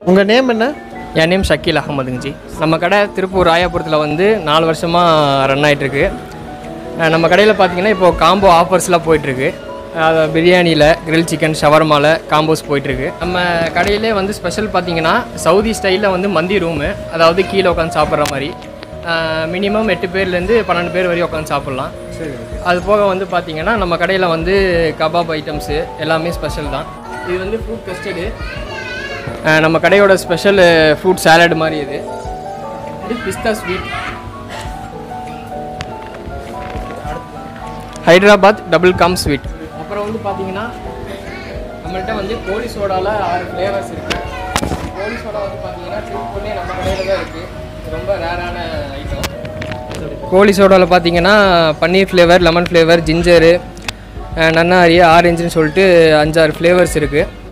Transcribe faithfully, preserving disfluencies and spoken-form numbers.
உங்கள் நேம் என்ன? என் நேம் ஷக்கீல் அகமதுங்க ஜி. நம்ம கடை திருப்பூர் ராயாபுரத்தில் வந்து நாலு வருஷமாக ரன் ஆகிட்டுருக்கு. நம்ம கடையில் பார்த்தீங்கன்னா இப்போது காம்போ ஆஃபர்ஸ்லாம் போயிட்டுருக்கு. அது பிரியாணியில், கிரில் சிக்கன், ஷவர்மாவில் காம்போஸ் போயிட்டுருக்கு. நம்ம கடையிலே வந்து ஸ்பெஷல் பார்த்தீங்கன்னா சவுதி ஸ்டைலில் வந்து மந்தி ரூமு, அதாவது கீழே உட்காந்து சாப்பிட்ற மாதிரி. மினிமம் எட்டு பேர்லேருந்து பன்னெண்டு பேர் வரையும் உட்காந்து சாப்பிட்லாம். சரி. அது போக வந்து பார்த்திங்கன்னா நம்ம கடையில் வந்து கபாப் ஐட்டம்ஸு எல்லாமே ஸ்பெஷல் தான். இது வந்து ஃப்ரூட் கஸ்டர்டு, நம்ம கடையோட ஸ்பெஷல் ஃப்ரூட் சாலட் மாதிரி. இது இது பிஸ்தா ஸ்வீட், ஹைதராபாத் டபுள் கம் ஸ்வீட். அப்புறம் வந்து பார்த்திங்கன்னா நம்மள்கிட்ட வந்து கோழி சோடாவில் ஆறு ஃப்ளேவர்ஸ் இருக்குது. கோழி சோடா வந்து பார்த்திங்கன்னா திருப்பூர்லேயே நம்ம கடையில் தான் இருக்குது. ரொம்ப ரேரான ஐட்டம். கோழி சோடாவில் பார்த்தீங்கன்னா பன்னீர் ஃப்ளேவர், லெமன் ஃப்ளேவர், ஜிஞ்சரு, நன்னாரி, ஆரஞ்சுன்னு சொல்லிட்டு அஞ்சாறு ஃப்ளேவர்ஸ் இருக்குது.